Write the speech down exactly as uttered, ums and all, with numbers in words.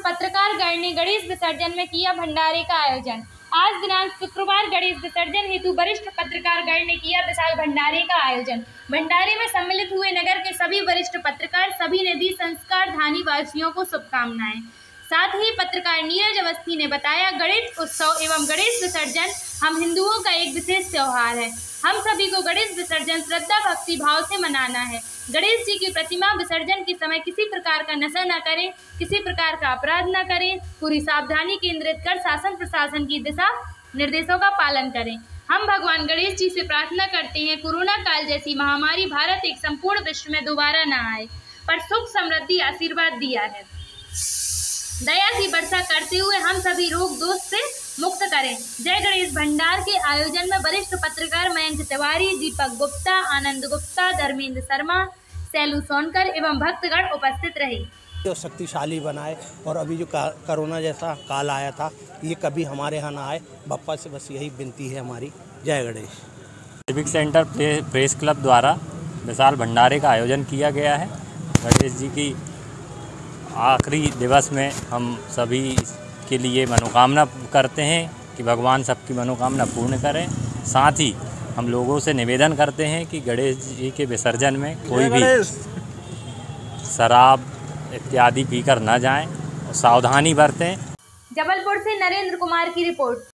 पत्रकार गण ने गणेश विसर्जन में किया भंडारे का आयोजन। आज दिनांक शुक्रवार गणेश विसर्जन हेतु वरिष्ठ पत्रकार गण ने किया विशाल भंडारे का आयोजन। भंडारे में सम्मिलित हुए नगर के सभी वरिष्ठ पत्रकार सभी ने दी संस्कार धानी वासियों को शुभकामनाएं। साथ ही पत्रकार नीरज अवस्थी ने बताया, गणेश उत्सव एवं गणेश विसर्जन हम हिंदुओं का एक विशेष त्योहार है। हम सभी को गणेश विसर्जन श्रद्धा भक्ति भाव से मनाना है। गणेश जी की प्रतिमा विसर्जन के समय किसी प्रकार का नशा न करें, किसी प्रकार का अपराध न करें, पूरी सावधानी केंद्रित कर शासन प्रशासन की दिशा निर्देशों का पालन करें। हम भगवान गणेश जी से प्रार्थना करते हैं, कोरोना काल जैसी महामारी भारत एक संपूर्ण विश्व में दोबारा न आए, पर सुख समृद्धि आशीर्वाद दिया है। दया की वर्षा करते हुए हम सभी रोग दोष से मुक्त करें। जय गणेश भंडार के आयोजन में वरिष्ठ पत्रकार मयंक तिवारी, दीपक गुप्ता, आनंद गुप्ता, धर्मेंद्र शर्मा, सैलू सोनकर एवं भक्तगण उपस्थित रहे। जो शक्तिशाली बनाए और अभी जो कोरोना जैसा काल आया था, ये कभी हमारे यहाँ ना आए। बप्पा से बस यही विनती है हमारी। जय Ganesh. Civic centre press club द्वारा विशाल भंडारे का आयोजन किया गया है। गणेश जी की आखिरी दिवस में हम सभी के लिए मनोकामना करते हैं कि भगवान सबकी मनोकामना पूर्ण करें। साथ ही हम लोगों से निवेदन करते हैं कि गणेश जी के विसर्जन में कोई भी शराब इत्यादि पीकर न जाएं और सावधानी बरतें। जबलपुर से नरेंद्र कुमार की रिपोर्ट।